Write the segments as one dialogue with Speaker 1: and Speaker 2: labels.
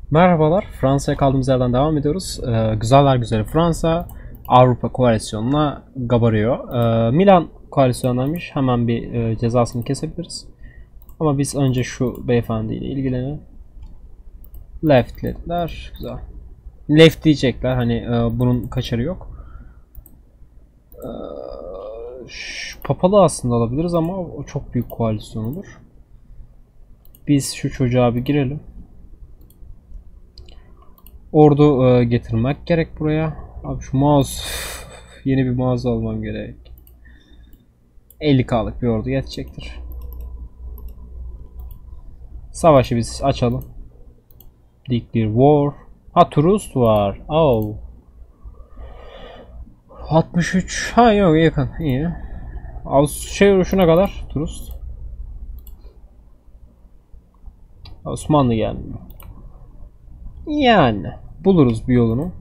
Speaker 1: Merhabalar, Fransa'ya kaldığımız yerden devam ediyoruz. Güzeller güzeli Fransa, Avrupa koalisyonuna gabarıyor. Milan koalisyonlanmış, hemen bir cezasını kesebiliriz. Ama biz önce şu beyefendiyle ilgilenelim. Left dediler, güzel. Left diyecekler, hani bunun kaçarı yok. Papalı aslında alabiliriz ama o çok büyük koalisyon olur. Biz şu çocuğa bir girelim. Ordu getirmek gerek buraya. Abi şu mouse yeni bir mouse almam gerek. 50K'lık bir ordu yetecektir. Savaşı biz açalım. Declare war. Ha, Trust var. Oh. 63. Ha yok, yakın. İyi. Şuna kadar Trust. Osmanlı gelmiyor. Yani buluruz bir yolunu.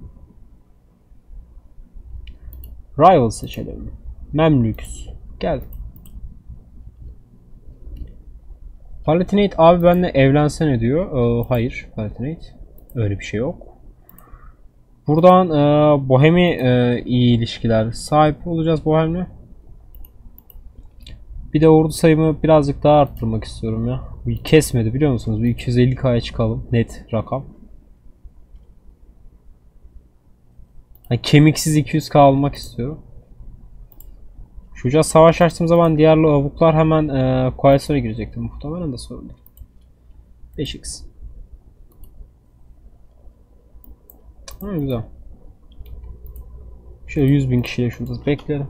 Speaker 1: Rival seçelim. Memlüks. Gel. Palatinate abi benimle evlensene diyor. Hayır Palatinate. Öyle bir şey yok. Buradan Bohem'i iyi ilişkiler sahip olacağız Bohem'le. Bir de ordu sayımı birazcık daha arttırmak istiyorum ya. Kesmedi biliyor musunuz? Bir 250K'ya çıkalım. Net rakam. Yani kemiksiz 200K almak istiyorum. Şurada savaş açtığım zaman diğer lavuklar hemen koalisyona girecektir. Muhtemelen de sorun değil. 5x. Ha, güzel. Şöyle 100.000 kişiyle şurada bekleyelim.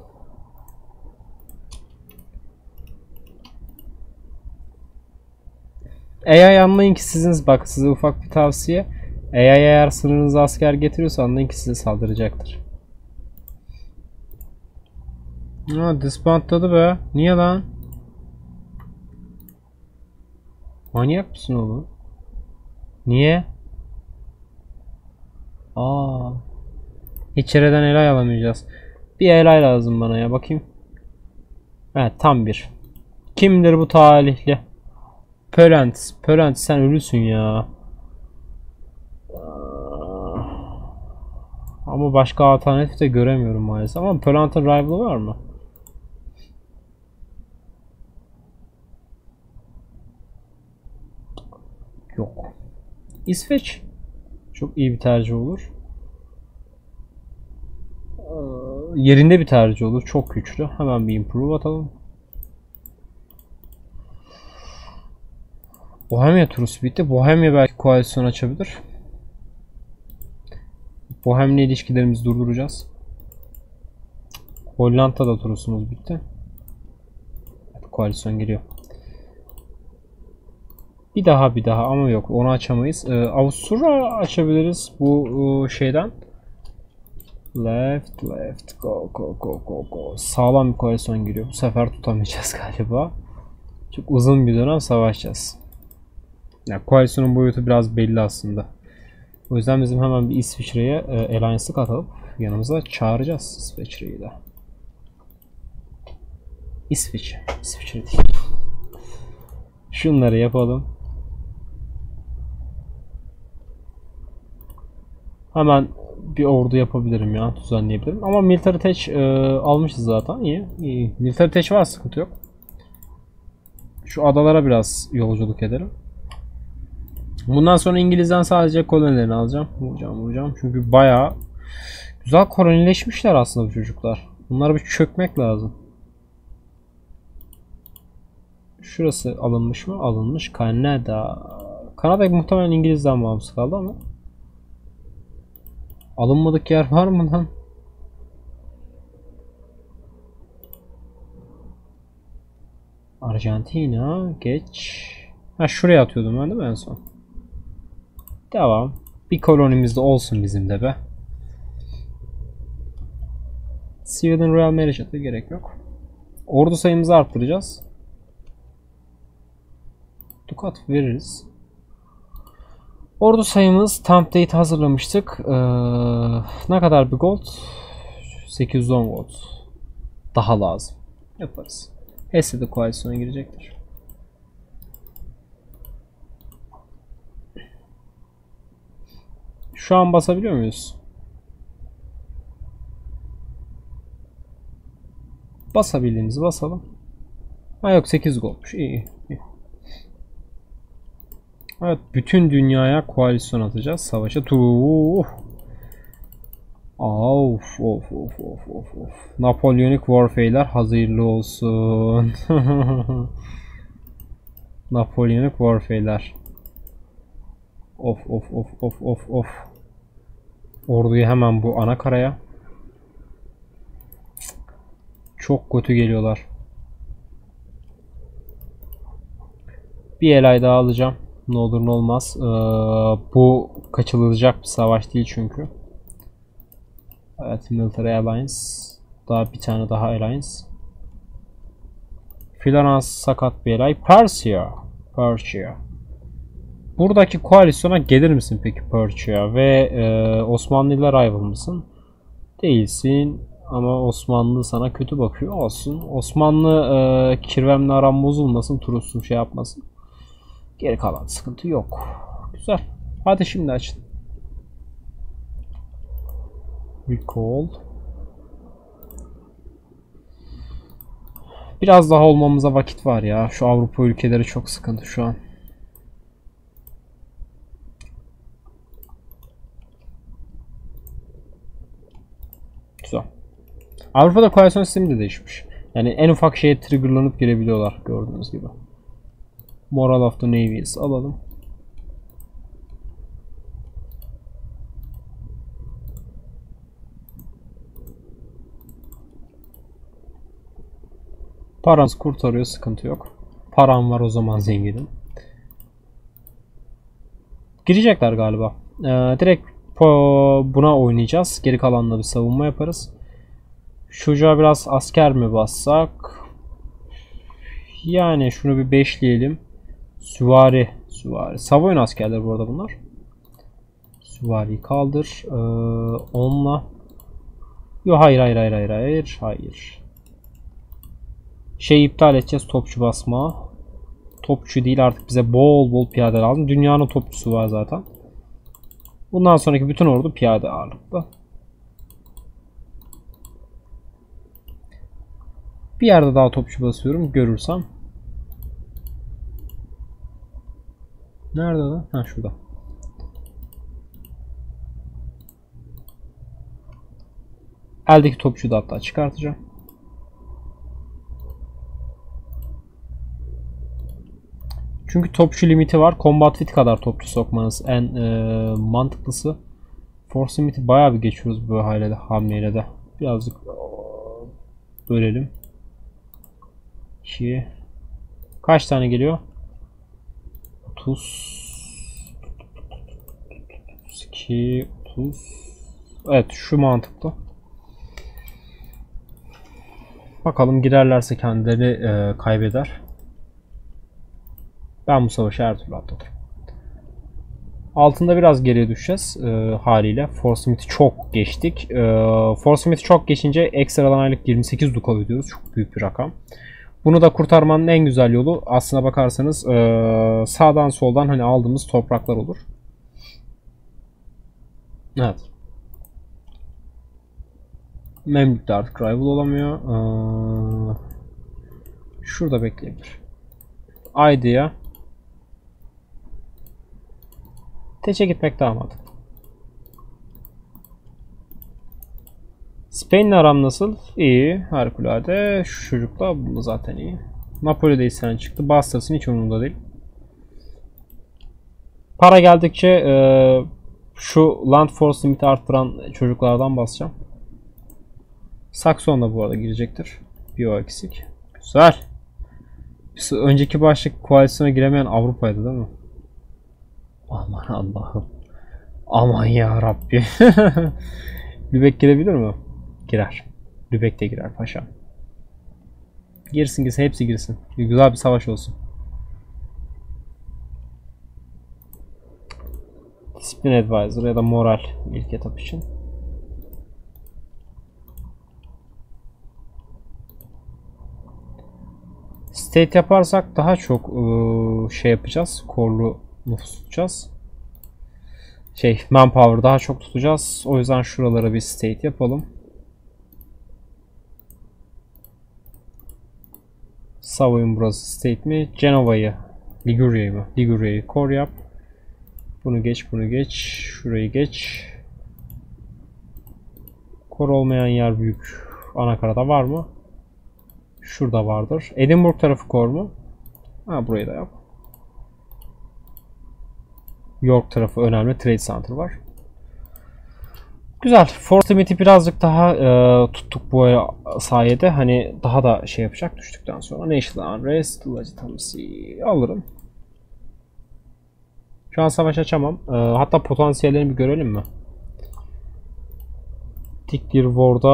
Speaker 1: AI anlayın ki sizin, bak size ufak bir tavsiye. AI eğer sınırınıza asker getiriyorsa anlayın ki size saldıracaktır. Ha, disbandladı be. Niye lan? Manyak mısın oğlum? Niye? Aa. İçeriden elay alamayacağız. Bir elay lazım bana ya, bakayım. Evet, tam bir. Kimdir bu talihli? Pölent. Pölent sen ölüsün ya. Ama başka alternatif de göremiyorum maalesef. Ama Pölent'in rival'ı var mı? Yok. İsveç. Çok iyi bir tercih olur. Yerinde bir tercih olur. Çok güçlü. Hemen bir improve atalım. Bohemia turusu bitti. Bohemia belki koalisyon açabilir. Bohemia ilişkilerimizi durduracağız. Hollanda'da turusumuz bitti. Evet, koalisyon geliyor. Bir daha ama yok, onu açamayız. Avusturya açabiliriz bu şeyden. Left go. Sağlam bir koalisyon giriyor. Bu sefer tutamayacağız galiba. Çok uzun bir dönem savaşacağız. Yani koalisyonun boyutu biraz belli aslında. O yüzden bizim hemen bir İsviçre'ye alliance'lık atalım. Yanımıza çağıracağız İsviçre'yi de. İsviçre değil. Şunları yapalım. Hemen bir ordu yapabilirim ya, düzenleyebilirim. Ama military tech almışız zaten. İyi. Military tech var, sıkıntı yok. Şu adalara biraz yolculuk ederim. Bundan sonra İngiliz'den sadece kolonilerini alacağım. Vuracağım. Çünkü bayağı güzel kolonileşmişler aslında bu çocuklar. Bunlara bir çökmek lazım. Şurası alınmış mı? Alınmış. Kanada. Kanada muhtemelen İngiliz'den bağımsız kaldı ama. Alınmadık yer var mı lan? Arjantina geç. Ha, şuraya atıyordum ben değil mi en son? Devam. Bir kolonimiz de olsun bizim de be. Sweden Royal Marriage'a gerek yok. Ordu sayımızı arttıracağız. Dukat veririz. Ordu sayımız template hazırlamıştık. Ne kadar bir gold? 810 gold. Daha lazım. Yaparız. Hesse de koalisyona girecektir. Şu an basabiliyor muyuz? Basabildiğimizi basalım. Ha yok, 8 golmuş. İyi, iyi. Evet, bütün dünyaya koalisyon atacağız. Savaşa. Of of of of of of. Napoleonic Warfare'ler hazırlı olsun. Napoleonic Warfare'ler. Of of of of of of. Orduyu hemen bu ana karaya. Çok kötü geliyorlar. Bir elay daha alacağım. Ne olur ne olmaz. Bu kaçılacak bir savaş değil çünkü. Evet, Military Alliance. Daha bir tane daha Alliance. Florence sakat bir elay. Persia. Persia. Buradaki koalisyona gelir misin peki Persia? Ve Osmanlı ile rival mısın? Değilsin. Ama Osmanlı sana kötü bakıyor. Olsun. Osmanlı Kirvem'le aram bozulmasın. Turus'un şey yapmasın. Geri kalan sıkıntı yok. Güzel. Hadi şimdi açın. Recall. Biraz daha olmamıza vakit var ya. Şu Avrupa ülkeleri çok sıkıntı şu an. Güzel. Avrupa'da koalisyon sistemi de değişmiş. Yani en ufak şeye triggerlanıp girebiliyorlar gördüğünüz gibi. Moral of the Navies alalım. Paranız kurtarıyor, sıkıntı yok. Param var, o zaman zenginim. Girecekler galiba. Direkt buna oynayacağız. Geri kalanla bir savunma yaparız. Şuraya biraz asker mi bassak? Yani şunu bir beşleyelim. Süvari. Süvari. Savoy'un askerleri bu arada bunlar. Süvariyi kaldır. Onunla. Yok, hayır hayır hayır hayır hayır. Hayır. Şey iptal edeceğiz, topçu basma. Topçu değil, artık bize bol bol piyade lazım. Dünyanın topçusu var zaten. Bundan sonraki bütün ordu piyade ağırlıklı. Bir yerde daha topçu basıyorum görürsem. Nerede lan? Ha, şurada. Eldeki topçuyu da hatta çıkartacağım. Çünkü topçu limiti var. Combat fit kadar topçu sokmanız en mantıklısı. Force limiti bayağı bir geçiyoruz bu hamleyle de. Birazcık bölelim. 2. Kaç tane geliyor? 30. 32. 30. Evet, şu mantıklı. Bakalım, girerlerse kendileri kaybeder. Ben bu savaşı her türlü atlatırım. Altında biraz geriye düşeceğiz haliyle. Force limit'i çok geçtik. Force limit'i çok geçince ekstradan aylık 28 duka ödüyoruz. Çok büyük bir rakam. Bunu da kurtarmanın en güzel yolu aslına bakarsanız sağdan soldan hani aldığımız topraklar olur. Evet. Memlük de artık rival olamıyor. Şurada bekleyebilir. Idea. Teç'e gitmek daha mantıklı. Spain'le aram nasıl? İyi. Harikulade. Şu çocukla bu zaten iyi. Napoli'de isyan çıktı. Bastırsın, hiç umurumda değil. Para geldikçe şu Land Force limiti arttıran çocuklardan basacağım. Sakson da bu arada girecektir. Bir o eksik. Güzel. Önceki başlık koalisyona giremeyen Avrupa'ydı değil mi? Aman Allah'ım. Aman ya Rabbi. Lübeck girebilir mi? Girer. Lübeck de girer paşam. Girsin girsin, hepsi girsin. Güzel bir savaş olsun. Disiplin Advisor ya da moral ilk etap için. State yaparsak daha çok şey yapacağız. Korlu nüfus tutacağız. Manpower daha çok tutacağız. O yüzden şuralara bir state yapalım. Savoy'un burası state mi? Genova'yı, Liguria'yı mı? Liguria'yı core yap. Bunu geç, bunu geç. Şurayı geç. Core olmayan yer büyük. Anakarada var mı? Şurada vardır. Edinburgh tarafı core mu? Ha, burayı da yap. York tarafı önemli. Trade Center var. Güzel. Force limit'i birazcık daha tuttuk bu sayede. Hani daha da şey yapacak düştükten sonra. National Unrest, Legitimacy alırım. Şu an savaş açamam. Hatta potansiyellerini bir görelim mi? Tikdir War'da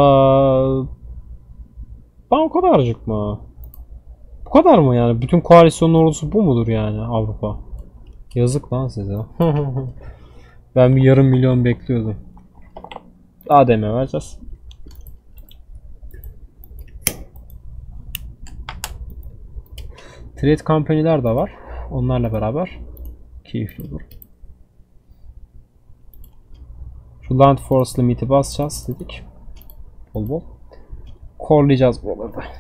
Speaker 1: ben o kadarcık mı? Bu kadar mı yani? Bütün koalisyonun ordusu bu mudur yani Avrupa? Yazık lan size. Ben bir yarım milyon bekliyordum. ADM vereceğiz. Trade company'ler de var. Onlarla beraber keyifli olur. Şu Land Force limit'i basacağız dedik. Bol bol. Core'layacağız buraları da.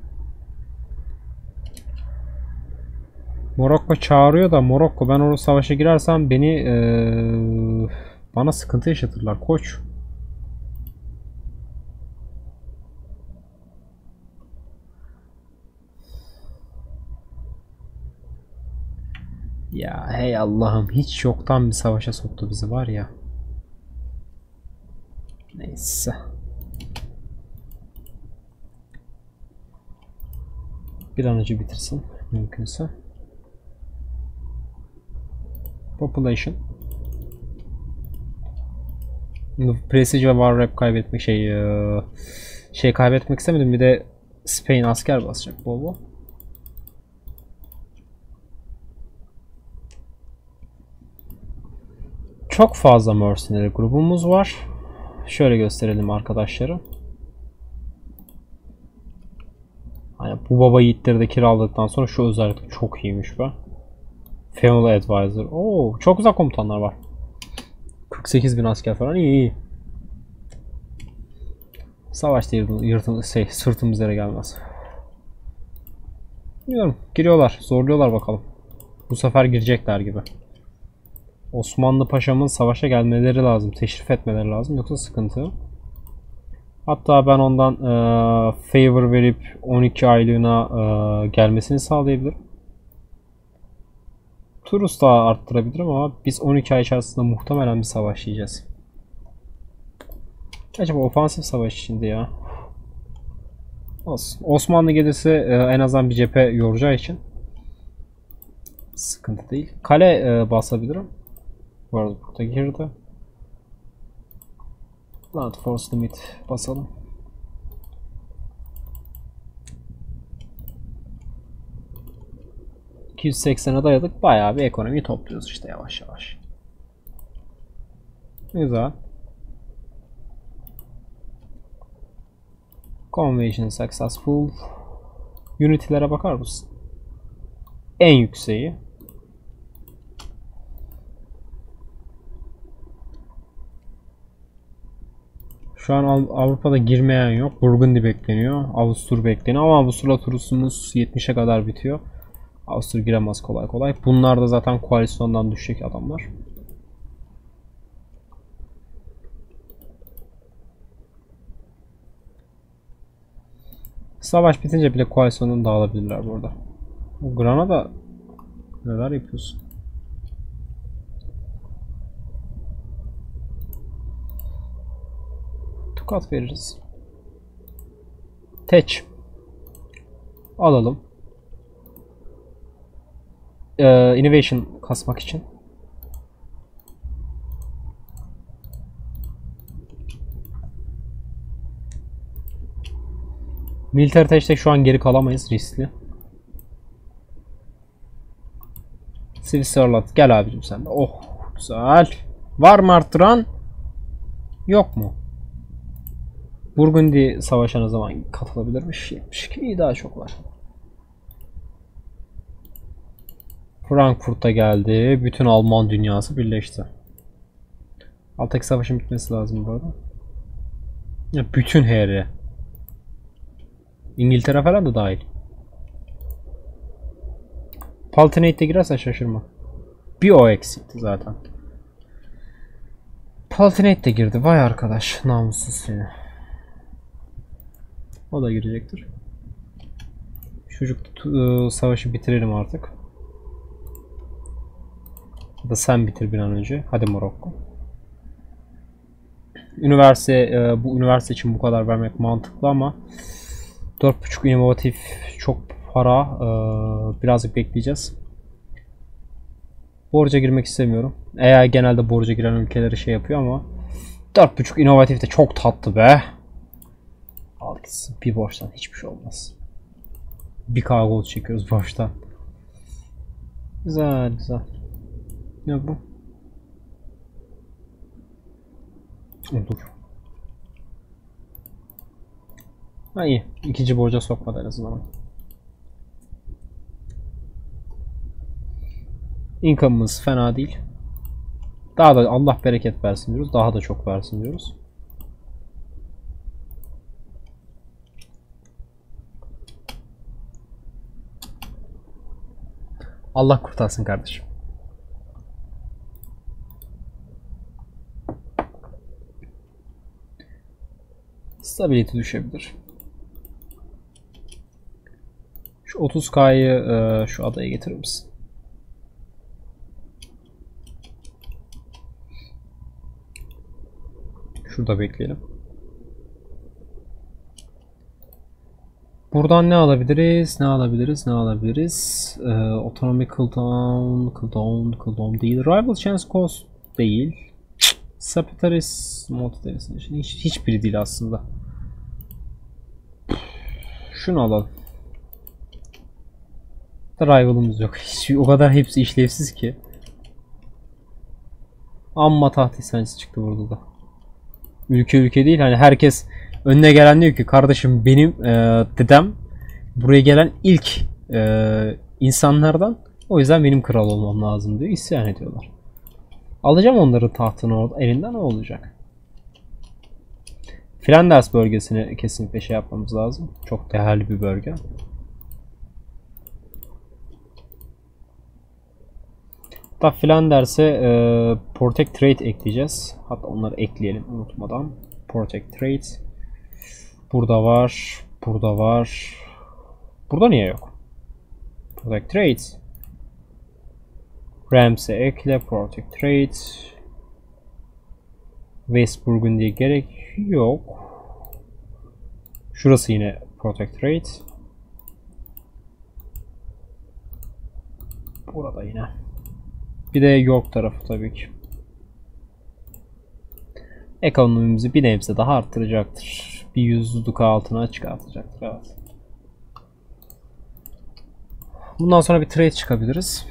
Speaker 1: Morokko çağırıyor da Morokko, ben o savaşa girersem beni bana sıkıntı yaşatırlar koç. Ya hey Allah'ım, hiç yoktan bir savaşa soktu bizi var ya. Neyse. Bir an önce bitirsin mümkünse. Population. Prestige ve War Rep kaybetmek kaybetmek istemedim. Bir de Spain asker basacak bol bol. Çok fazla mercenary grubumuz var. Şöyle gösterelim arkadaşları. Hani bu baba yiğitleri de kiraladıktan sonra şu özellikle çok iyiymiş be. Family Advisor. Oo, çok güzel komutanlar var. 48.000 asker falan, iyi. Savaşta sırtımız yere gelmez. Bilmiyorum. Giriyorlar. Zorluyorlar bakalım. Bu sefer girecekler gibi. Osmanlı Paşa'mın savaşa gelmeleri lazım. Teşrif etmeleri lazım. Yoksa sıkıntı. Hatta ben ondan favor verip 12 aylığına gelmesini sağlayabilirim. Turus daha arttırabilirim ama biz 12 ay içerisinde muhtemelen bir savaş yiyeceğiz. Acaba ofansif savaş içinde ya. Olsun. Osmanlı gelirse en azından bir cephe yoracağı için sıkıntı değil. Kale basabilirim. Bu arada burada girdi. Land Force Limit basalım. ...280'e dayadık. Bayağı bir ekonomiyi topluyoruz işte yavaş yavaş. Güzel. Conversion successful. Unity'lere bakar mısın? En yükseği. Şu an Avrupa'da girmeyen yok. Burgundy bekleniyor. Avustur bekleniyor ama Avustur'la turusumuz 70'e kadar bitiyor. Avustur giremez kolay kolay. Bunlar da zaten koalisyondan düşecek adamlar. Savaş bitince bile koalisyondan dağılabilirler burada. Granada neler yapıyorsun? Tukat veririz. Teç. Alalım. Innovation kasmak için. Military Tech'te şu an geri kalamayız, riskli. Switzerland gel abicim sen de. Oh güzel. Var mı arttıran? Yok mu? Burgundy savaşa ne zaman katılabilirmiş? 72 iyi, daha çok var. Frankfurt'ta geldi. Bütün Alman dünyası birleşti. Alttaki savaşın bitmesi lazım bu arada. Ya bütün HR. İngiltere falan da dahil. Palatinate girerse şaşırma. Bir o eksikti zaten. Palatinate de girdi. Vay arkadaş. Namussuz seni. O da girecektir. Çocuk savaşı bitirelim artık. Ya da sen bitir bir an önce. Hadi Morokko. Bu üniversite için bu kadar vermek mantıklı ama 4.5 inovatif çok para. Birazcık bekleyeceğiz. Borca girmek istemiyorum. Eğer genelde borca giren ülkeleri şey yapıyor ama 4.5 inovatif de çok tatlı be. Al gitsin. Bir borçtan hiçbir şey olmaz. Bir kargo çekiyoruz borçtan. Güzel güzel. Ne bu? Dur. Ha iyi. İkinci borca sokmadı en azından. Income'ımız fena değil. Daha da Allah bereket versin diyoruz. Daha da çok versin diyoruz. Allah kurtarsın kardeşim. Stability düşebilir. Şu 30K'yı şu adaya getirir misin? Şurada bekleyelim. Buradan ne alabiliriz? Ne alabiliriz? Ne alabiliriz? Autonomy cooldown değil. Rival chance cost değil. Sapitaris Multitasking hiçbiri değil aslında. Şunu alalım. Rival'ımız yok. O kadar hepsi işlevsiz ki. Amma taht isyancısı çıktı burada da. Ülke değil, hani herkes önüne gelen diyor ki kardeşim benim dedem buraya gelen ilk insanlardan, o yüzden benim kral olmam lazım diyor, isyan ediyorlar. Alacağım onların tahtını orada elinden, ne olacak? Flanders bölgesini kesinlikle şey yapmamız lazım. Çok değerli bir bölge. Hatta Flanders'e Protect Trade ekleyeceğiz. Hatta onları ekleyelim unutmadan. Protect Trade. Burada var. Burada var. Burada niye yok? Protect Trade. Rams'e ekle. Protect Trade. West Burgundy'ye gerek yok. Şurası yine Protect Trade. Burada yine. Bir de York tarafı tabii ki. Ekonomimizi bir nebze daha arttıracaktır. Bir yüzlük altına çıkartacaktır. Evet. Bundan sonra bir trade çıkabiliriz.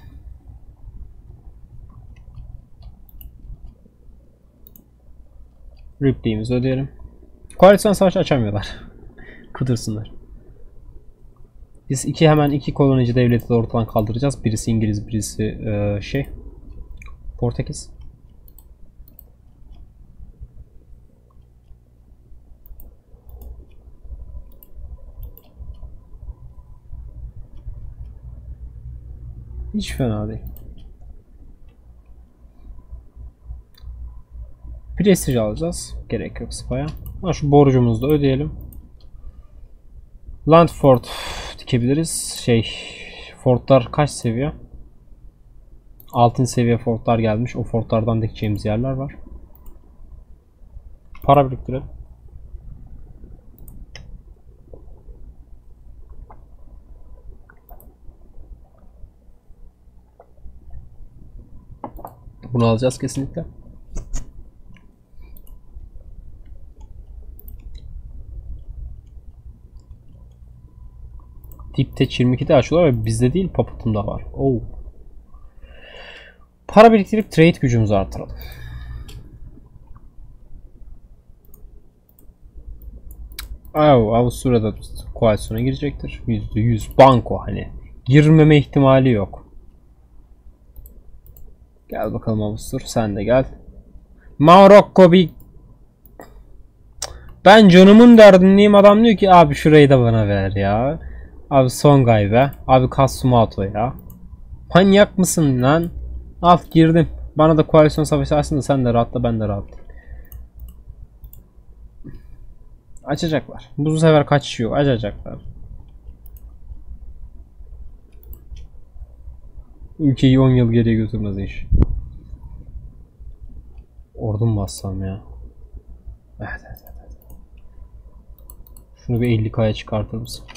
Speaker 1: Ripley'imizi ödeyelim. Koalisyon savaşı açamıyorlar. Kıdırsınlar. Biz hemen iki kolonici devleti de ortadan kaldıracağız. Birisi İngiliz, birisi Portekiz. Hiç fena değil. Prestij alacağız. Gerek yok spaya. Şu borcumuzu da ödeyelim. Landfort dikebiliriz. Fortlar kaç seviye? Altın seviye fortlar gelmiş. O fortlardan dikeceğimiz yerler var. Para biriktirelim. Bunu alacağız kesinlikle. Dipte 22'de açıyorlar ve bizde değil, Paput'umda var. Oo. Para biriktirip trade gücümüzü artıralım. Avusturya'da koalisyona girecektir. %100 banko, hani girmeme ihtimali yok. Gel bakalım Avustur, sen de gel. Marokko bir... Ben canımın derdindeyim, adam diyor ki abi şurayı da bana ver ya. Abi Songhai be. Abi Kasumato ya. Manyak mısın lan? Al girdim. Bana da koalisyon savaşı açsın da sen de rahatla, ben de rahatlayayım. Açacaklar. Bu sefer kaçış yok. Açacaklar. Ülkeyi 10 yıl geriye götürmez iş. Ordum bassam ya. Evet. Şunu bir 50K'ya çıkartır mısın?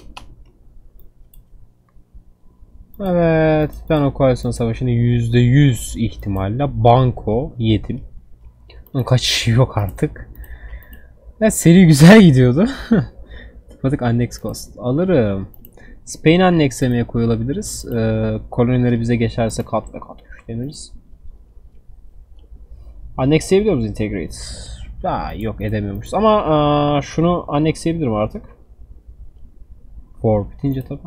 Speaker 1: Evet. Ben o koalisyon savaşını %100 ihtimalle banko yedim. Onun kaçışı yok artık. Ya seri güzel gidiyordu. Tıpatık annex cost. Alırım. Spain annexlemeye koyulabiliriz. Kolonileri bize geçerse kat ve kat güçleniriz. Annexleyebiliyor muyuz integrate? Yok edemiyormuşuz. Ama şunu annexleyebilirim artık. For bitince tabi.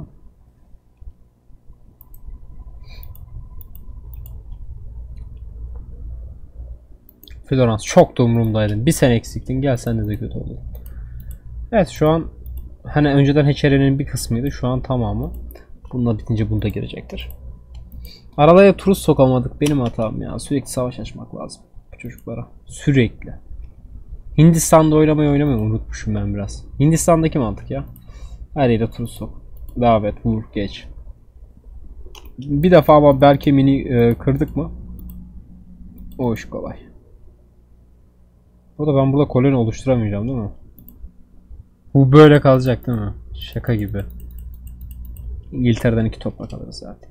Speaker 1: Florence çok da umurumdaydın. Bir sen eksiktin. Gel sen de kötü oldu. Evet şu an hani önceden Heçere'nin bir kısmıydı. Şu an tamamı. Bununla bitince bunda girecektir. Aralaya turist sokamadık. Benim hatam ya. Sürekli savaş açmak lazım bu çocuklara. Sürekli. Hindistan'da oynamayı unutmuşum ben biraz. Hindistan'daki mantık ya. Her yere turist sok. Davet, vur, geç. Bir defa ama Belkemini kırdık mı? O iş kolay. O da ben burada koloni oluşturamayacağım değil mi? Bu böyle kalacak değil mi? Şaka gibi. İngiltere'den 2 toprak alırız zaten.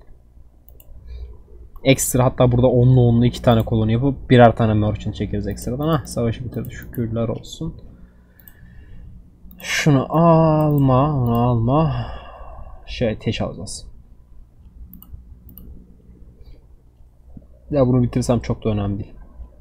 Speaker 1: Ekstra hatta burada 10'lu 2 tane koloni yapıp birer tane merchant çekeriz ekstradan. Savaşı bitirdi, şükürler olsun. Şunu alma, onu alma. Teş alacağız. Ya bunu bitirsem çok da önemli değil.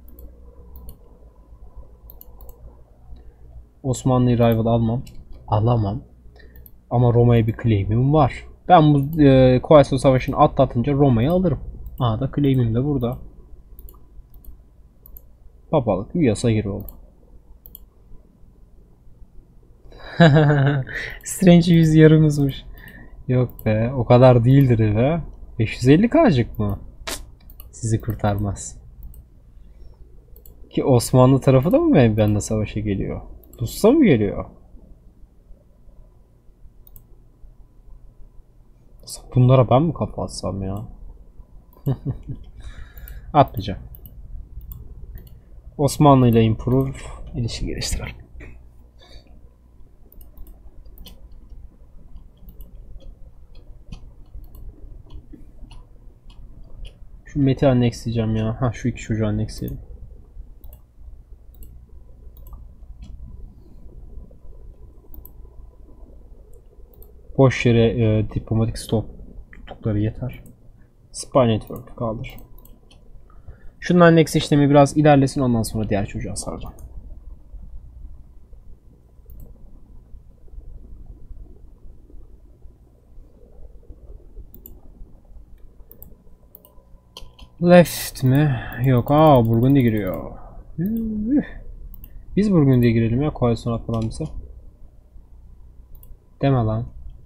Speaker 1: Osmanlı'yı rival almam. Alamam. Ama Roma'ya bir claim'im var. Ben bu koalisyon savaşını atlatınca Roma'yı alırım. Da claim'im de burada. Papalık yasa gir oldu. Strange 100 yarımızmış. Yok be, o kadar değildir be. 550K'cık mı? Sizi kurtarmaz. Ki Osmanlı tarafı da mı benimle savaşa geliyor? Rus'a mı geliyor? Bunlara ben mi kafa atsam ya? Atmayacağım. Osmanlı ile improve ilişki geliştirelim. Şu Meti annexleyeceğim ya. Şu iki çocuğu annexleyelim. Boş yere diplomatik stop tuttukları yeter. Spy Network kaldır. Şunun annex işlemi biraz ilerlesin, ondan sonra diğer çocuğa saracağım. Left mi? Yok. Burgundy giriyor. Biz Burgundy'ye girelim ya, koalisyon atmadan bize. Deme lan.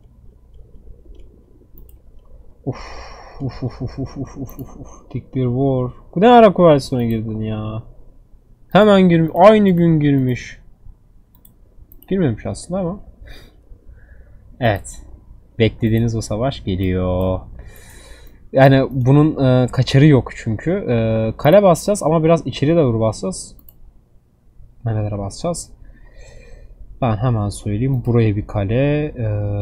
Speaker 1: Dik bir war. Ne ara koalisyona girdin ya? Hemen girmiş. Aynı gün girmiş. Girmemiş aslında ama. Evet. Beklediğiniz o savaş geliyor. Yani bunun kaçarı yok çünkü. Kale basacağız ama biraz içeri doğru basacağız. Nerelere basacağız? Ben hemen söyleyeyim. Buraya bir kale.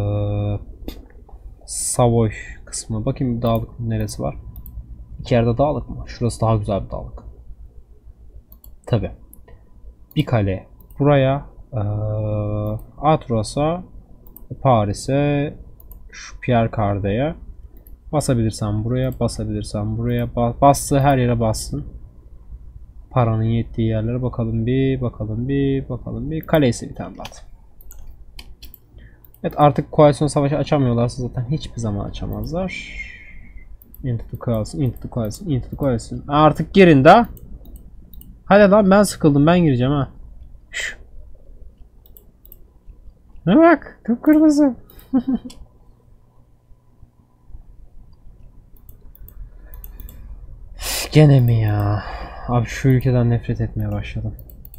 Speaker 1: Savoy kısmı. Bakayım dağlık neresi var? İki yerde dağlık mı? Şurası daha güzel bir dağlık. Tabi. Bir kale buraya. Atros'a, Paris'e, şu Pierre Cardin'e. Basabilirsem buraya, basabilirsem buraya. Bastığı her yere bassın. Paranın yettiği yerlere bakalım bir, bakalım bir, bakalım bir. Kalesi bir tane at. Evet, artık koalisyon savaşı açamıyorlarsa zaten hiçbir zaman açamazlar. Into the coalition, into the coalition, into the coalition. Artık girin de. Hadi lan ben sıkıldım, ben gireceğim ha. Şş. Ne bak, kıpkırmızı. Gene mi ya? Abi şu ülkeden nefret etmeye başladım.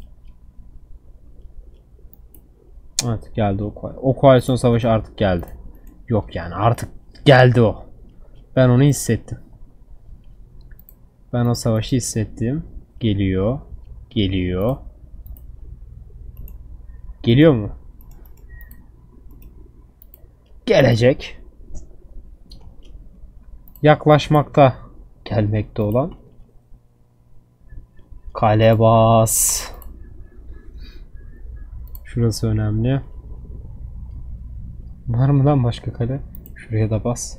Speaker 1: Evet, geldi o koalisyon. O koalisyon savaşı artık geldi. Yok yani, artık geldi o. Ben onu hissettim. Ben o savaşı hissettim. Geliyor. Geliyor. Geliyor mu? Gelecek. Yaklaşmakta. Gelmekte olan. Kale bas. Şurası önemli. Var mı lan başka kale? Şuraya da bas.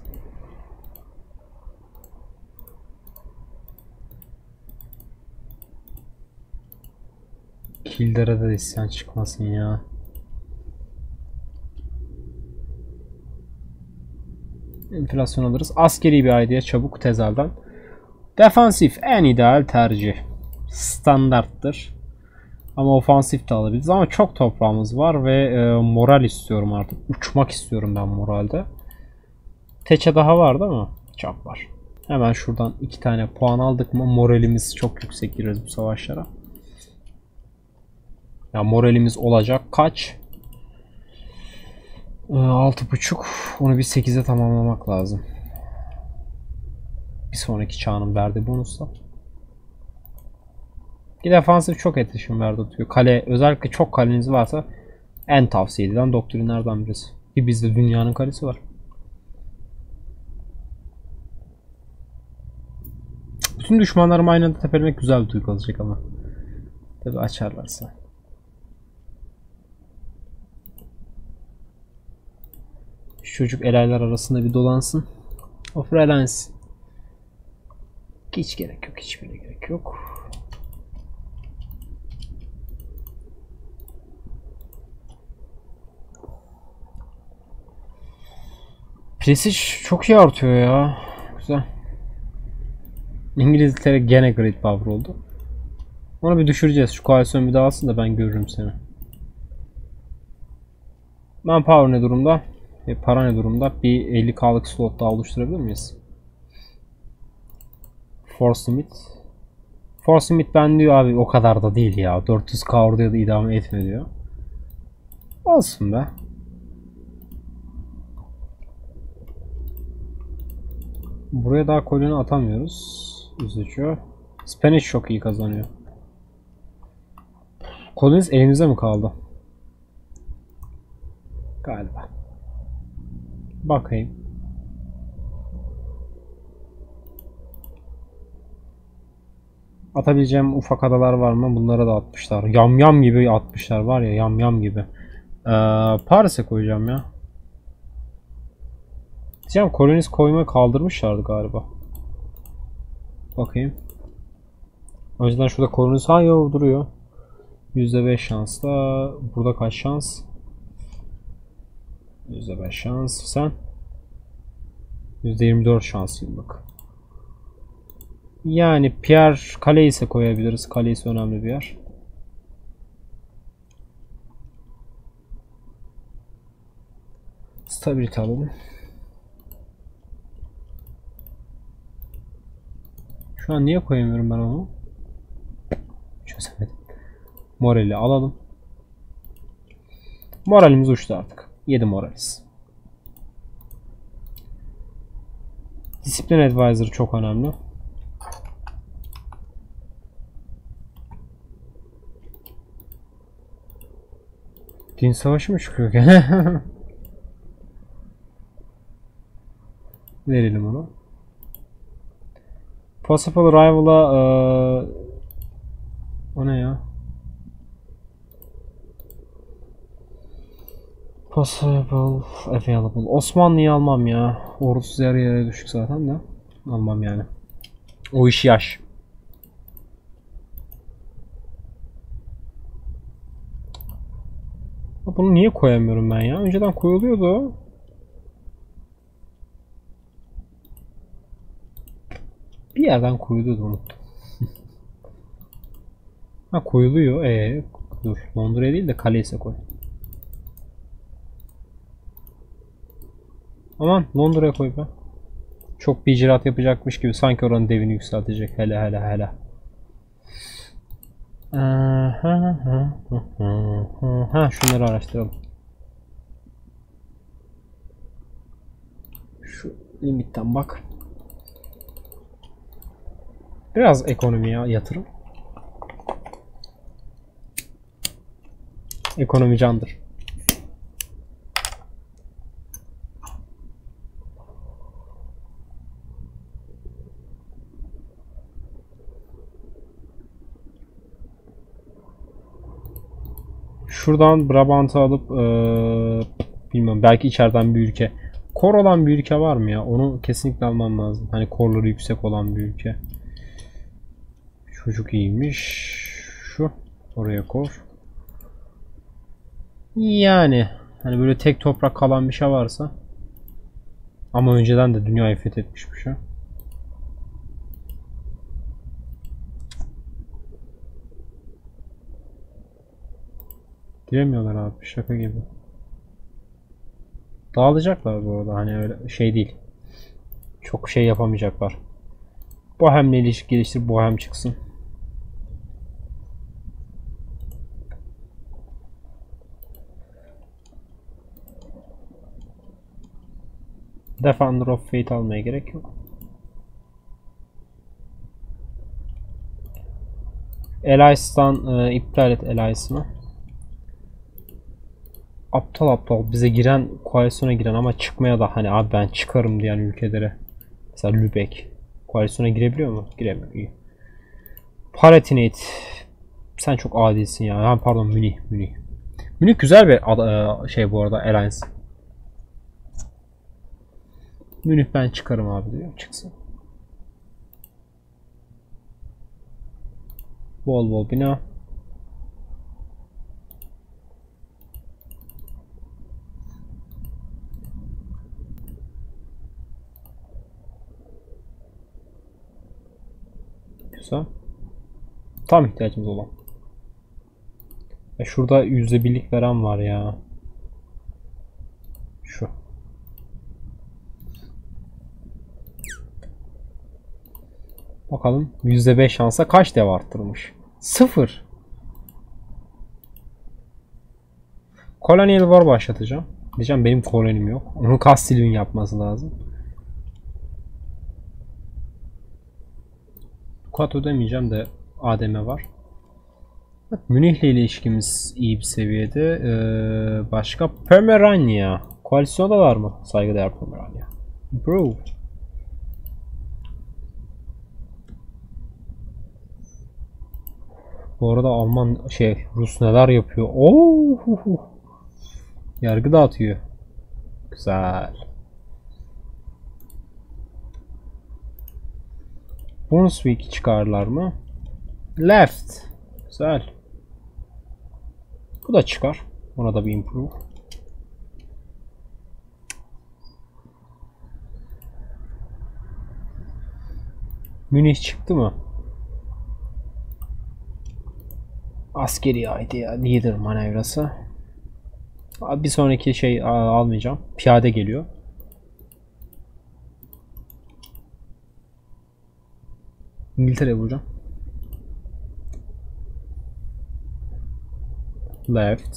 Speaker 1: Kildere'de de isyan çıkmasın ya. Enflasyon alırız. Askeri bir idea çabuk tezelden. Defansif en ideal tercih. Standarttır. Ama ofansif de alabiliriz. Ama çok toprağımız var ve moral istiyorum artık. Uçmak istiyorum ben moralde. Teçe daha var değil mi? Çok var. Hemen şuradan 2 tane puan aldık mı moralimiz çok yüksek, gireriz bu savaşlara. Ya moralimiz olacak kaç? 6,5. Onu bir 8'e tamamlamak lazım. Bir sonraki çağının verdiği bonusla. Bir defansif çok etişim verdi tutuyor. Kale, özellikle çok kaleniz varsa en tavsiye edilen doktrinlerden birisi. Ki bizde dünyanın kalesi var. Bütün düşmanlarımı aynı anda tepelemek güzel bir duygu olacak ama. Tabi açarlarsa. Şu çocuk el aylar arasında bir dolansın. Of relance. Hiç gerek yok. Hiçbirine gerek yok. Prestige çok iyi artıyor ya. Güzel. İngilizlere gene Great Power oldu. Onu bir düşüreceğiz. Şu koalisyon bir daha alsın da ben görürüm seni. Manpower ne durumda? Para ne durumda? Bir 50k'lık slot daha oluşturabilir miyiz? Force limit. Force limit ben diyor abi, o kadar da değil ya. 400k orduya da idame etme diyor. Olsun be. Buraya daha koloni atamıyoruz. Üzücü. Spanish çok iyi kazanıyor. Koloniz elimizde mi kaldı? Galiba. Bakayım. Atabileceğim ufak adalar var mı? Bunlara da atmışlar. Yam yam gibi atmışlar var ya, yam yam gibi. Paris'e koyacağım ya. Diyeceğim koloniz koymayı kaldırmışlardı galiba. Bakayım. O yüzden şurada koloniz duruyor. %5 şansla. Burada kaç şans? %5 şans. Sen? %24 şans yıllık. Yani Pierre kale ise koyabiliriz. Kale ise önemli bir yer. Stability alalım. Şu an niye koyamıyorum ben onu? Çözemedim. Morali alalım. Moralimiz uçtu artık. 7 moraliz. Disiplin Advisor çok önemli. Din savaşı mı çıkıyor gene? Verelim onu. Possible Rival'a o ne ya? Possible Available. Osmanlı'yı almam ya. Ordusu yarı yarıya düşük zaten de. Almam yani. O iş yaş. Bunu niye koyamıyorum ben ya? Önceden koyuluyordu. Bir yerden koyuluyordu, unuttum. Ha koyuluyor. Dur. Londra'ya değil de Calais koy. Aman Londra'ya koy be. Çok bir icraat yapacakmış gibi sanki oranın devini yükseltecek. Hele hele hele. Ha şunları araştıralım. Şu limitten bak. Biraz ekonomiye yatırım. Ekonomi candır. Şuradan Brabant'ı alıp bilmiyorum belki içeriden bir ülke. Kor olan bir ülke var mı ya? Onu kesinlikle almam lazım. Hani korları yüksek olan bir ülke. Çocuk iyiymiş. Şu. Oraya kor. Yani. Hani böyle tek toprak kalan bir şey varsa. Ama önceden de dünyayı fethetmiş bir şey. Giremiyorlar abi. Şaka gibi. Dağılacaklar bu arada. Hani öyle şey değil. Çok şey yapamayacaklar. Bohem'le ilişki geliştir. Bohem çıksın. Defender of Fate almaya gerek yok. Alliance'dan iptal et Alliance'ını. Aptal aptal bize giren, koalisyona giren ama çıkmaya da hani abi ben çıkarım diyen ülkelere. Mesela Lübeck. Koalisyona girebiliyor mu? Giremiyor. İyi. Palatinate. Sen çok adilsin ya. Ha, pardon Münih. Münih güzel bir şey bu arada Alliance. Münih ben çıkarım abi diyor. Çıksın. Bol bol bina. Güzel. Tam ihtiyacımız olan. Şurada %1'lik veren var ya. Şu. Bakalım %5 şansa kaç dev arttırmış? 0. Colonial War başlatacağım. Diyeceğim benim kolonim yok. Onu Castily'nin yapması lazım. Dukat ödemeyeceğim de ADM var. Münih'le ilişkimiz iyi bir seviyede. Başka Pomerania. Koalisyonda var mı? Saygıdeğer Pomerania. Bro. Bu arada Alman Rus neler yapıyor? Oo! Yargı dağıtıyor. Güzel. Brunswick çıkarlar mı? Left. Güzel. Bu da çıkar. Ona da bir improve. Münih çıktı mı? Askeri aydı ya. Leader manevrası. Bir sonraki şey almayacağım. Piyade geliyor. İngiltere'ye vuracağım. Left.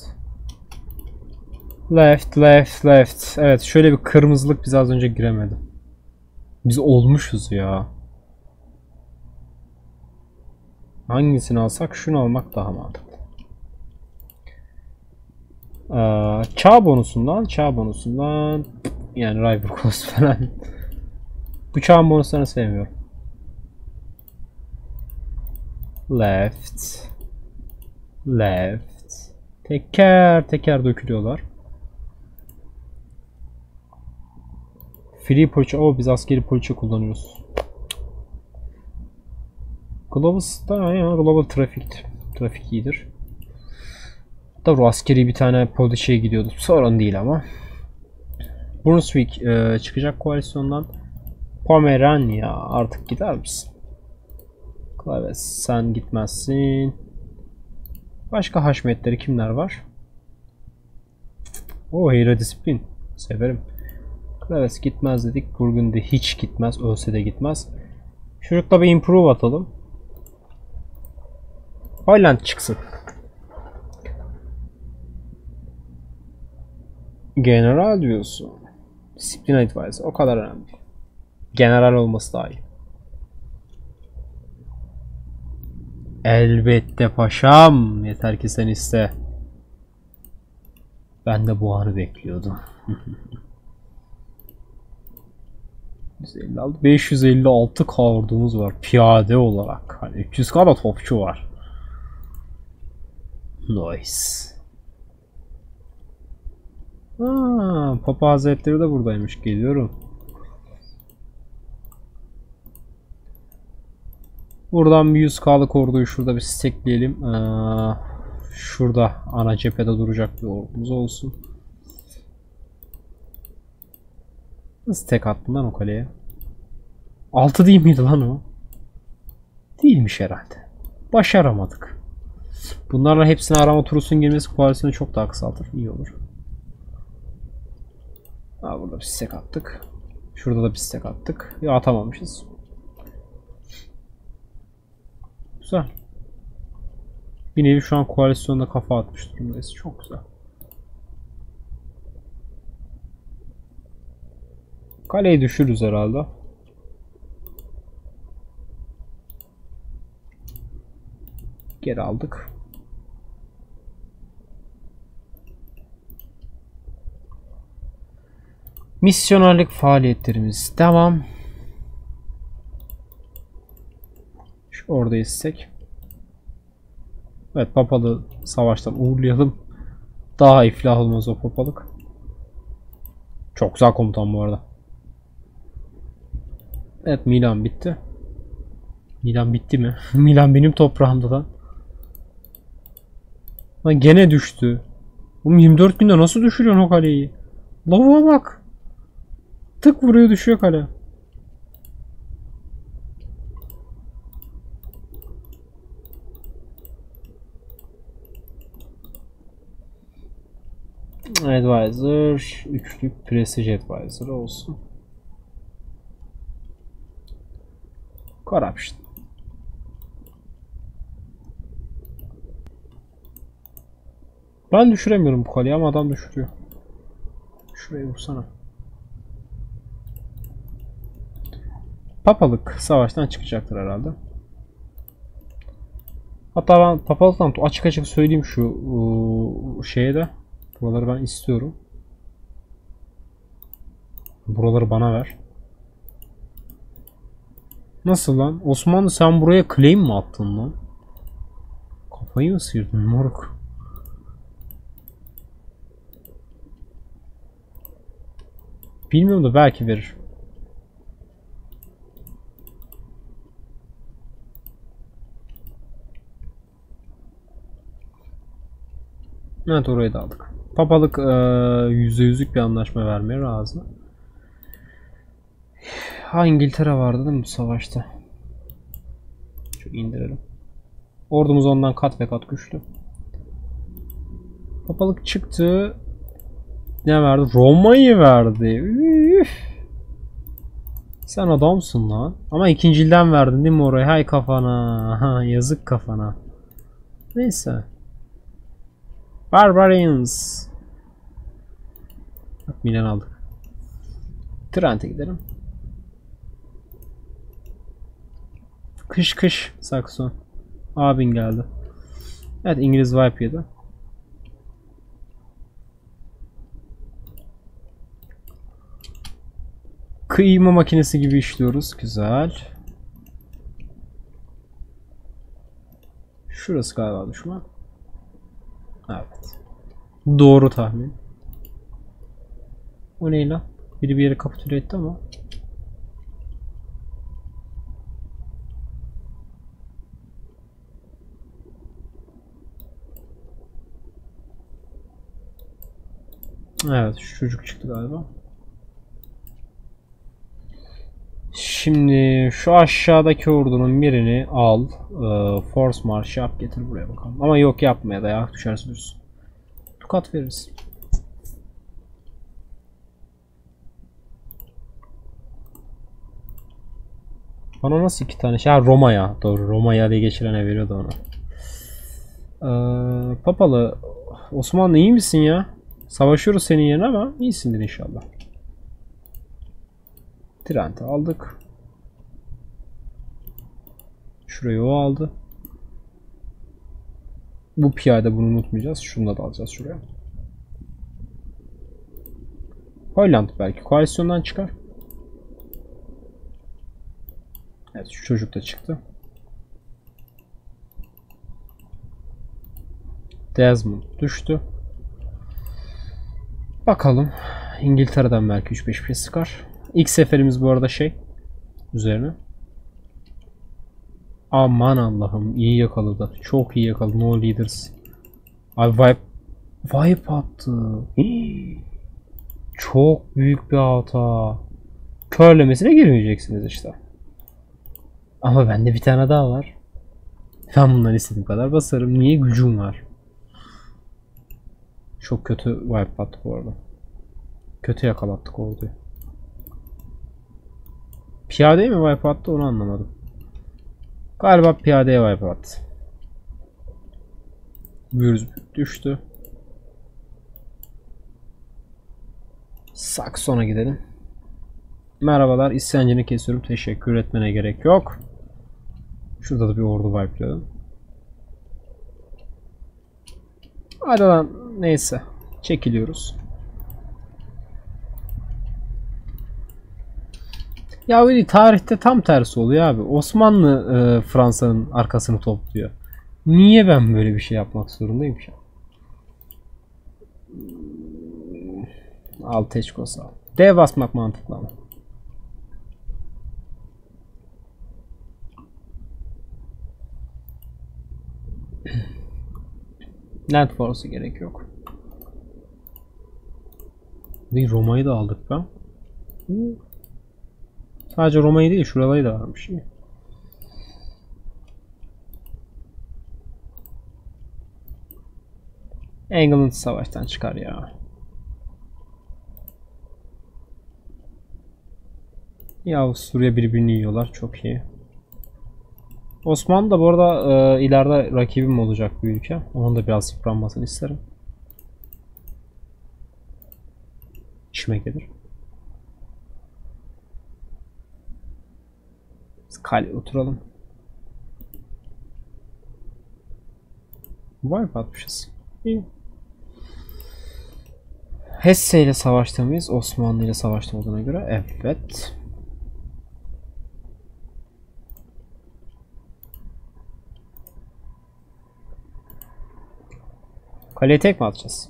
Speaker 1: Evet şöyle bir kırmızılık biz az önce giremedi. Biz olmuşuz ya. Hangisini alsak şunu almak daha mantıklı. Çağ bonusundan yani Rival Cost falan. Bu çağın bonuslarını sevmiyorum. Left. Teker dökülüyorlar. Free poliçe. Biz askeri poliçe kullanıyoruz. Global trafik iyidir. Hatta askeri bir tane poliçeye gidiyordu. Sorun değil ama. Brunswick çıkacak koalisyondan. Pomerania artık gider misin? Klavye sen gitmezsin. Başka haşmetleri kimler var? O Hera Disiplin. Severim. Klaves gitmez dedik. Burgundy hiç gitmez. Ölse de gitmez. Çocukla bir improve atalım. Hoyland çıksın. General diyorsun. Disiplin advisor. O kadar önemli. General olması daha iyi. Elbette paşam. Yeter ki sen iste. Ben de bu anı bekliyordum. 156, 556 ordumuz var piyade olarak. Hani 300k da topçu var. Nice. Papa Hazretleri de buradaymış. Geliyorum. Buradan bir 100k'lık orduyu şurada bir stekleyelim. Şurada ana cephede duracak bir ordumuz olsun. Nasıl tek attın lan o kaleye? 6 değil miydi lan o? Değilmiş herhalde. Başaramadık. Bunlarla hepsine arama turusun girmesi koalisyonu çok daha kısaltır. İyi olur. Burada bir stek attık. Şurada da bir stek attık. Ya atamamışız. Güzel. Bir nevi şu an koalisyonda kafa atmış durumdayız. Çok güzel. Kaleyi düşürürüz herhalde. Geri aldık. Misyonerlik faaliyetlerimiz devam. Orada istek. Evet, papalı savaştan uğurlayalım. Daha iflah olmaz o papalık. Çok güzel komutan bu arada. Evet, Milan bitti. Milan bitti mi? Milan benim toprağımda lan. Lan gene düştü. Oğlum 24 günde nasıl düşürüyorsun o kaleyi? Lavuğa bak. Tık vuruyor düşüyor kale. Advisor, üçlük Prestige Advisor olsun. Corruption. Ben düşüremiyorum bu kaleyi ama adam düşürüyor. Şuraya vursana. Papalık savaştan çıkacaktır herhalde. Hatta ben papalıktan açık açık söyleyeyim şu şeye de. Buraları ben istiyorum. Buraları bana ver. Nasıl lan? Osmanlı sen buraya claim mi attın lan? Kafayı mı sıyırdın moruk? Bilmiyorum da belki verir. Evet, orayı da aldık. Papalık %100'lük bir anlaşma vermeye razı. Ha, İngiltere vardı değil mi bu savaşta? Şu indirelim. Ordumuz ondan kat ve kat güçlü. Papalık çıktı. Ne verdi? Roma'yı verdi. Üf. Sen adamsın lan. Ama ikincilden verdin değil mi orayı? Hay kafana. Ha, yazık kafana. Neyse. Barbarians. Bak, Milan aldık. Trent'e gidelim. Kış kış Sakson. Abin geldi. Evet, İngiliz wipe yedi. Kıyma makinesi gibi işliyoruz. Güzel. Şurası galiba düşman. Evet. Doğru tahmin. O ne lan? Biri bir yere kapitüle etti ama. Evet, şu çocuk çıktı galiba. Şimdi şu aşağıdaki ordunun birini al. Force march yap, getir buraya bakalım. Ama yok, yapmaya da ya, düşerse dursun. Dukat veririz. Bana nasıl iki tane şey? Ha, Roma'ya. Doğru, Roma'ya diye geçirene veriyordu ona. Papalı Osmanlı, iyi misin ya? Savaşıyoruz senin yerine ama iyisindir inşallah. Trent'i aldık. Şurayı o aldı. Bu piyade, bunu unutmayacağız. Şunu da alacağız şuraya. Hollanda belki koalisyondan çıkar. Evet, şu çocuk da çıktı. Desmond düştü. Bakalım. İngiltere'den belki 3-5 piyes çıkar. İlk seferimiz bu arada üzerine. Aman Allah'ım, iyi yakaladı. Çok iyi yakaladı. No leaders. Ay wipe attı. Çok büyük bir hata. Körlemesine girmeyeceksiniz işte. Ama bende bir tane daha var. Ben bundan istediğim kadar basarım. Niye? Gücüm var. Çok kötü wipe attık bu arada. Kötü yakalattık orduyu. Piyadeye mi wipe attı, onu anlamadım. Galiba piyadeye wipe attı. Würz düştü. Sakson'a gidelim. Merhabalar, isyancını kesiyorum. Teşekkür etmene gerek yok. Şurada da bir ordu wipe'layalım. Hadi lan, neyse. Çekiliyoruz. Ya öyle tarihte tam tersi oluyor abi. Osmanlı Fransa'nın arkasını topluyor. Niye ben böyle bir şey yapmak zorundayım ki? Al Teçkos al. Dev basmak mantıklı ama. Land Force'a gerek yok. Bir Roma'yı da aldık ben. Sadece Roma'yı değil, şuraları da varmış. England savaştan çıkar ya. Ya Suriye birbirini yiyorlar, çok iyi. Osmanlı da bu arada ileride rakibim olacak bir ülke. Onun da biraz yıpranmasını isterim. İşime gelir. Biz kale oturalım. Wipe atmışız. İyi. Hesse ile savaşta mıyız? Osmanlı ile savaşta olduğuna göre evet. Kaleye tek mi atacağız?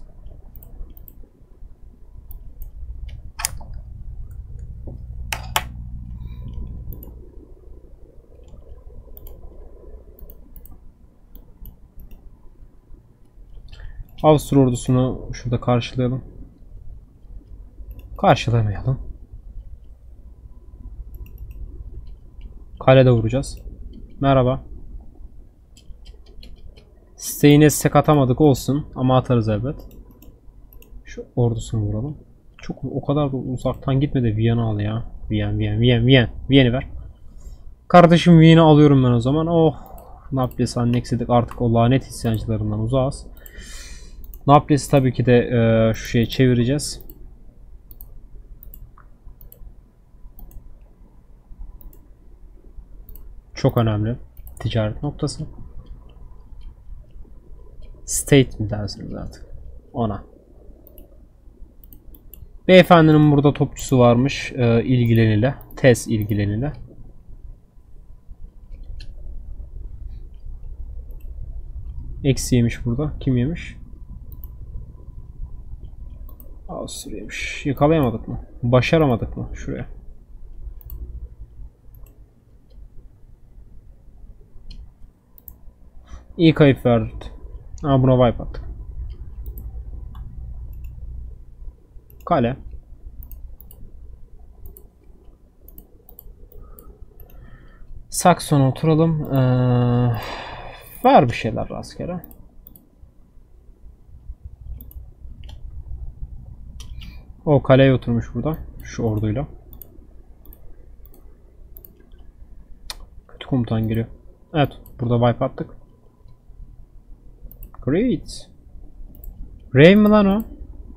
Speaker 1: Avusturya ordusunu şurada karşılayalım. Karşılamayalım. Kalede vuracağız. Merhaba. Siteğine stek atamadık, olsun ama atarız elbet. Şu ordusunu vuralım. Çok o kadar da uzaktan gitme de Viyana al ya. Viyen'i ver. Kardeşim, Viyen'i alıyorum ben o zaman. Oh. Naples'i annexedik, artık o lanet isyancılarından uzağız. Naples'i tabii ki de şu şeye çevireceğiz. Çok önemli. Ticaret noktası. State mi dersiniz artık? Ona. Beyefendinin burada topçusu varmış. İlgilenile. Tez ilgilenile. Eksi yemiş burada. Kim yemiş? Avusturya yemiş. Yakalayamadık mı? Başaramadık mı? Şuraya. İyi kayıp verdik. Ama buna wipe attık. Kale. Sakson'a oturalım. Ver bir şeyler rastgele. O kaleye oturmuş burada. Şu orduyla. Kötü komutan geliyor. Evet. Burada wipe attık. Great. Rave mi lan o?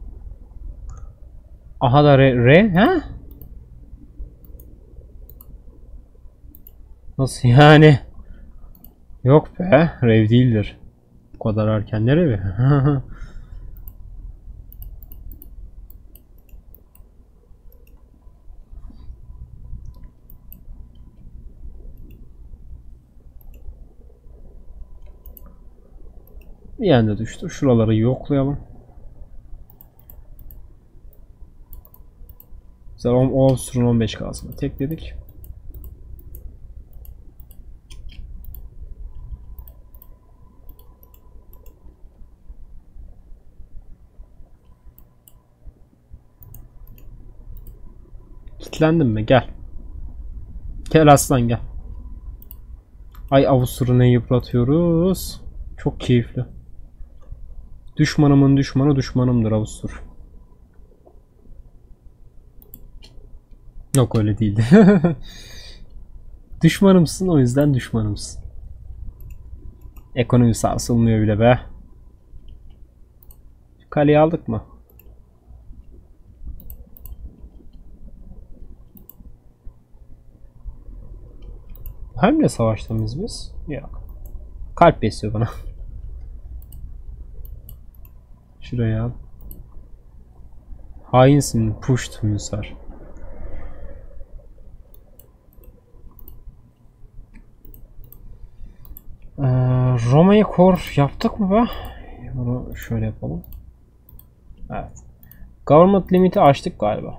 Speaker 1: Aha da Rave. Ha? Nasıl yani? Yok be. Rave değildir. Bu kadar erken ne Rave'i? Bir yanda düştü. Şuraları yoklayalım. Güzel. O sürün 15 kalsın. Tekledik. Kilitlendim mi? Gel. Gel aslan gel. Ay Avusturya'yı ne yıpratıyoruz. Çok keyifli. Düşmanımın düşmanı düşmanımdır Avusturya. Yok öyle değildi. Düşmanımsın o yüzden düşmanımsın. Ekonomi sarsılmıyor bile be. Kaleyi aldık mı? Hem de savaştığımız biz? Yok. Kalp besliyor bana. Şuraya al. Hainsin. Pushed Müsar. Roma'yı kor yaptık mı be? Bunu şöyle yapalım. Evet. Government limit'i açtık galiba.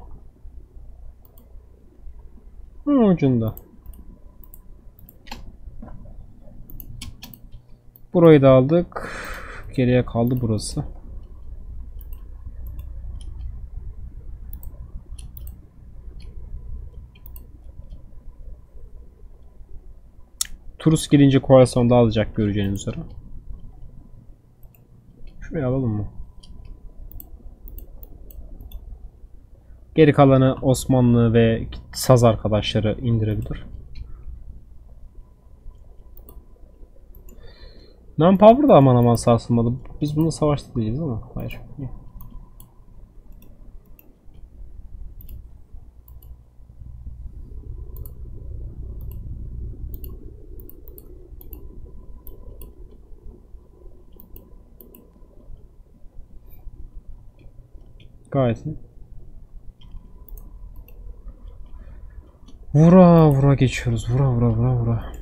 Speaker 1: Ucunda. Burayı da aldık. Geriye kaldı burası. Turus gelince koalisyonda alacak göreceğiniz üzere. Şuraya alalım mı? Geri kalanı Osmanlı ve Saz arkadaşları indirebilir. Manpower da aman aman sarsılmadı. Biz bununla savaşta değiliz ama hayır. Gayet iyi. Vura vura geçiyoruz. Vura vura vura vura.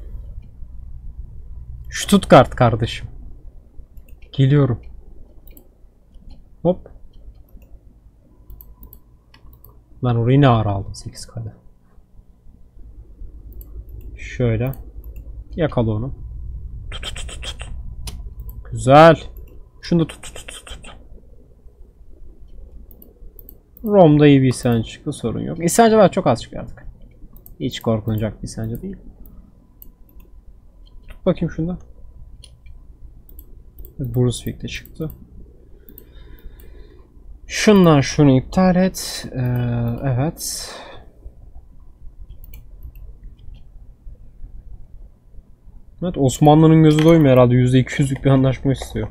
Speaker 1: Stuttgart kardeşim. Geliyorum. Hop. Ben orayı ne ara aldım 8 kale. Şöyle. Yakala onu. Tut tut tut tut. Güzel. Şunu da tut tut tut tut. Rom'da iyi bir isyan çıktı, sorun yok. İsyancılar çok az çıkıyor artık. Hiç korkulacak bir isyancı değil. Tut bakayım şunda. Brunswick'te çıktı. Şundan şunu iptal et. Evet. Evet, Osmanlı'nın gözü doymuyor herhalde. %200'lük bir anlaşma istiyor.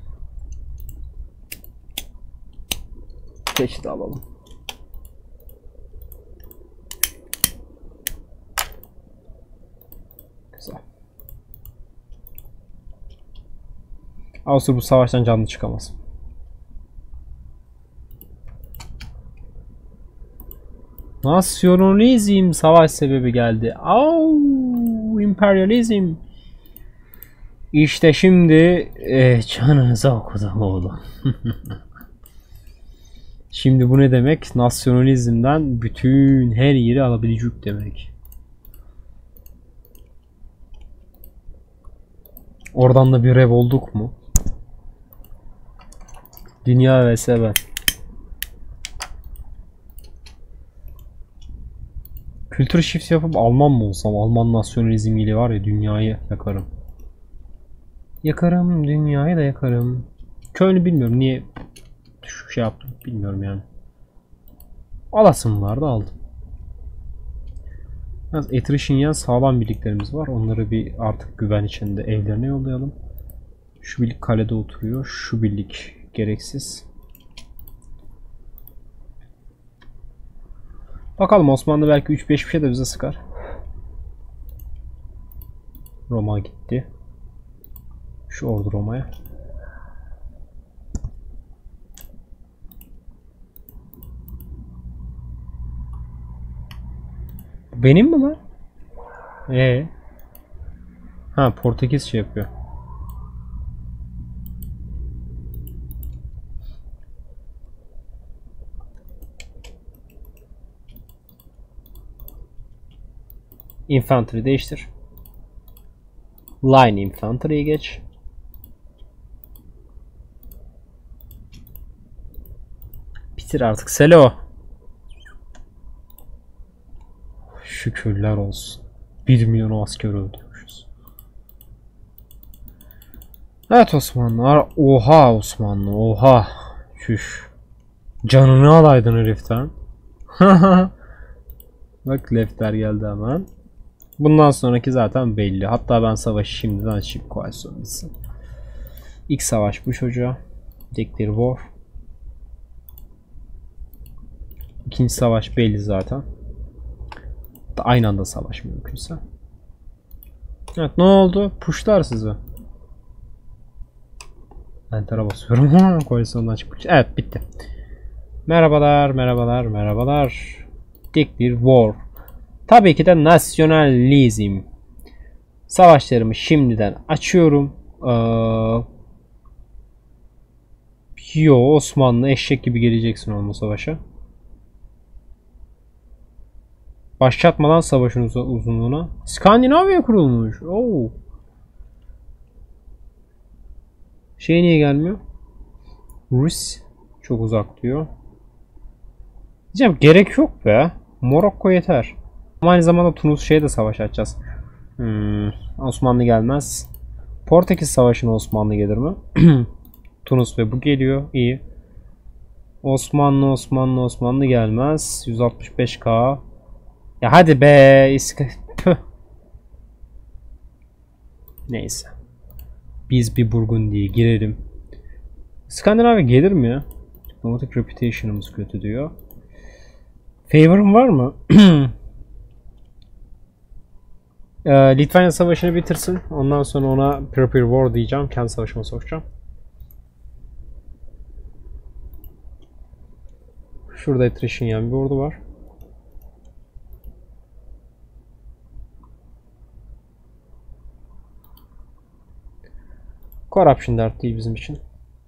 Speaker 1: Teşhidi alalım. Güzel. Avusturya bu savaştan canlı çıkamaz. Nasyonalizm savaş sebebi geldi. Au, emperyalizm. İşte şimdi canınıza okudum oğlum. Şimdi bu ne demek? Nasyonalizmden bütün her yeri alabilecek demek. Oradan da bir rev olduk mu? Dünya ve sever. Kültür shift yapıp Alman mı olsam? Alman nasyonalizmiyle var ya, dünyayı yakarım. Yakarım, dünyayı da yakarım. Köln'ü bilmiyorum niye şu şey yaptım bilmiyorum yani. Alasım vardı, aldım. Biraz Etrişinyen sağlam birliklerimiz var. Onları bir artık güven içinde evlerine yollayalım. Şu birlik kalede oturuyor. Şu birlik gereksiz. Bakalım, Osmanlı belki 3-5 bir şey de bize sıkar. Roma gitti. Şu ordu Roma'ya. Benim mi lan? Ha, Portekiz şey yapıyor. Infantry değiştir. Line Infantry'ye geç. Bitir artık Selo. Şükürler olsun. 1 milyon asker öldürmüşüz. Evet Osmanlı. Oha Osmanlı. Oha. Şuş. Canını alaydın heriften. Bak lefter geldi hemen. Bundan sonraki zaten belli. Hatta ben savaşı şimdiden açayım. Koalisyon bitsin. İlk savaş bu çocuğa. Declare War. İkinci savaş belli zaten. Aynı anda savaş mümkünse. Evet, ne oldu? Pushlar sizi. Enter'a basıyorum. Koalisyondan çıkmış. Evet, bitti. Merhabalar, merhabalar, merhabalar. Declare War. Tabii ki de nasyonalizm. Savaşlarımı şimdiden açıyorum. Osmanlı eşek gibi geleceksin oğlum savaşa. Başlatmadan savaşın uzunluğuna. Skandinavya kurulmuş. Oo. Şey niye gelmiyor? Rus çok uzak diyor. Diyeceğim gerek yok be. Morokko yeter. Ama aynı zamanda Tunus şeye de savaş açacağız. Osmanlı gelmez. Portekiz Savaşı'na Osmanlı gelir mi? Tunus ve bu geliyor. İyi. Osmanlı gelmez. 165k. Ya hadi be. Neyse. Biz bir Burgundy'ye girelim. Skandinavya gelir mi ya? Diplomatic reputation'ımız kötü diyor. Favor'ım var mı? Litvanya savaşını bitirsin. Ondan sonra ona prepare war diyeceğim. Kendi savaşıma sokacağım. Şurada Etrişinyen bir ordu var. Corruption dert değil bizim için.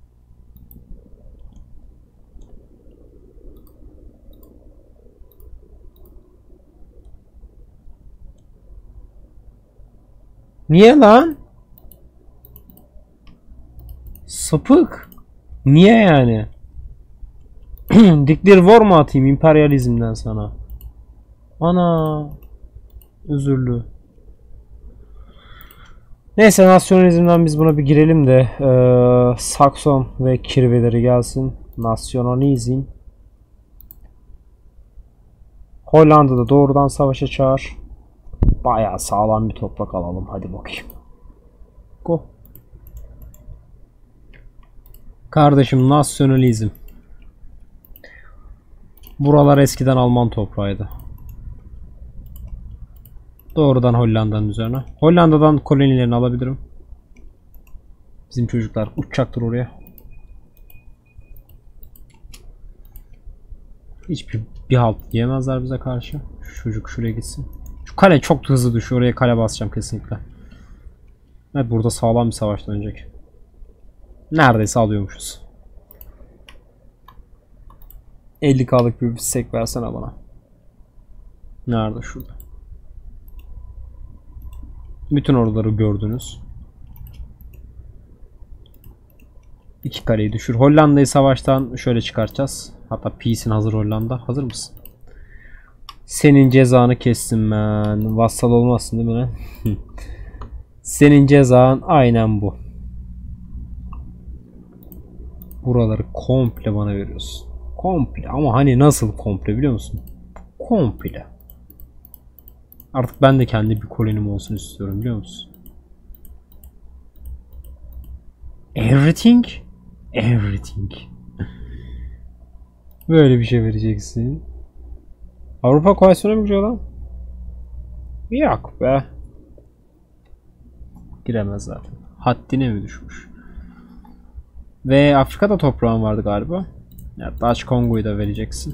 Speaker 1: Niye lan? Sapık. Niye yani? Declare war mu atayım emperyalizmden sana? Ana. Özürlü. Neyse, nasyonalizmden biz buna bir girelim de Sakson ve Kirveleri gelsin. Nasyonalizm. Hollanda'da doğrudan savaşa çağır. Bayağı sağlam bir toprak alalım. Hadi bakayım. Go. Kardeşim, nasyonalizm. Buralar eskiden Alman toprağıydı. Doğrudan Hollanda'nın üzerine. Hollanda'dan kolonilerini alabilirim. Bizim çocuklar uçacaktır oraya. Hiçbir halt yiyemezler bize karşı. Şu çocuk şuraya gitsin. Şu kale çok hızlı düşüyor. Oraya kale basacağım kesinlikle. Evet, burada sağlam bir savaş dönecek. Neredeyse alıyormuşuz. 50k'lık bir sek versene bana. Nerede? Şurada. Bütün orduları gördünüz. 2 kaleyi düşür. Hollanda'yı savaştan şöyle çıkartacağız. Hatta peace'in hazır Hollanda. Hazır mısın? Senin cezanı kestim ben. Vassal olmazsın değil mi lan? Senin cezan aynen bu. Buraları komple bana veriyorsun. Komple ama hani nasıl komple biliyor musun? Komple. Artık ben de kendi bir kolonim olsun istiyorum biliyor musun? Everything? Everything. Böyle bir şey vereceksin. Avrupa koalisyona mı giriyor lan? Yok be. Giremez zaten. Haddine mi düşmüş? Ve Afrika'da toprağın vardı galiba. Ya Dutch Kongo'yu da vereceksin.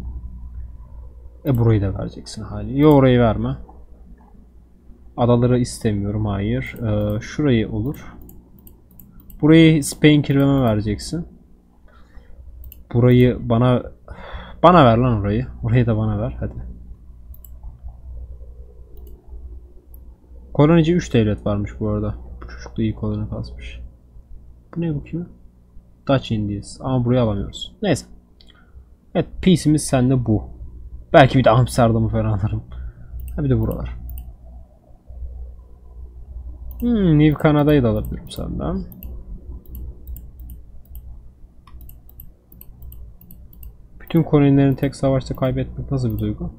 Speaker 1: Burayı da vereceksin hali. Yok orayı verme. Adaları istemiyorum. Hayır. Şurayı olur. Burayı Spain kirveme vereceksin. Burayı bana ver lan orayı. Orayı da bana ver hadi. Kolonici 3 devlet varmış bu arada. Bu çocuk da iyi koloni kasmış. Bu ne bu kim? Dutch Indies. Ama burayı alamıyoruz. Neyse. Evet peace'imiz sende bu. Belki bir de Amsterdam'ı falan alırım. Ha bir de buralar. New Kanada'yı da alabilirim senden. Bütün kolonilerini tek savaşta kaybetmek nasıl bir duygu?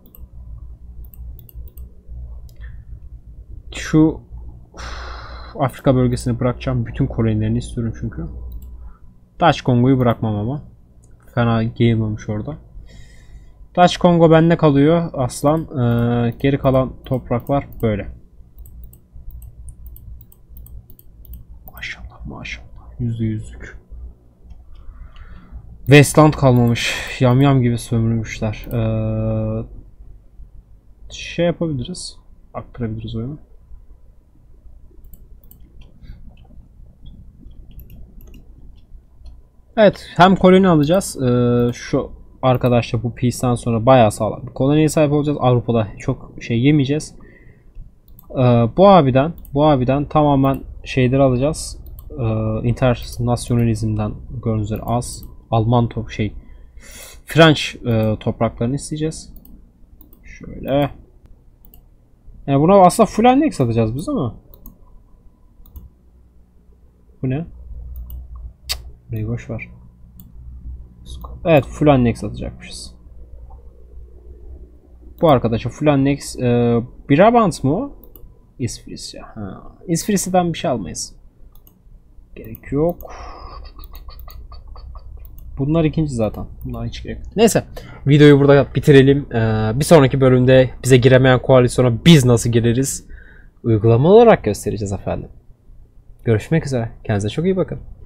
Speaker 1: Şu Afrika bölgesini bırakacağım. Bütün kolonilerini istiyorum çünkü. Dutch Kongo'yu bırakmam ama. Fena giyilmemiş orada. Dutch Kongo bende kalıyor aslan. Geri kalan topraklar böyle. Maşallah maşallah. %100'lük. Westland kalmamış. Yamyam gibi sömürmüşler. Şey yapabiliriz. Aktarabiliriz oyunu. Evet. Hem koloni alacağız. Şu arkadaşlar bu peace'den sonra bayağı sağlam bir koloniye sahip olacağız. Avrupa'da çok şey yemeyeceğiz. Bu abiden tamamen şeyleri alacağız. Internasyonalizmden gördüğünüz üzere az. Alman French topraklarını isteyeceğiz. Şöyle. Yani buna aslında full annex atacağız biz ama. Bu ne? Burayı boş ver. Evet full annex atacakmışız. Bu arkadaşa full annex Brabant mı o? İsfrisya. İsfrisya'dan bir şey almayız. Gerek yok. Bunlar ikinci zaten. Bunlar hiç gerek yok. Neyse. Videoyu burada bitirelim. Bir sonraki bölümde bize giremeyen koalisyona biz nasıl gireriz? Uygulama olarak göstereceğiz efendim. Görüşmek üzere. Kendinize çok iyi bakın.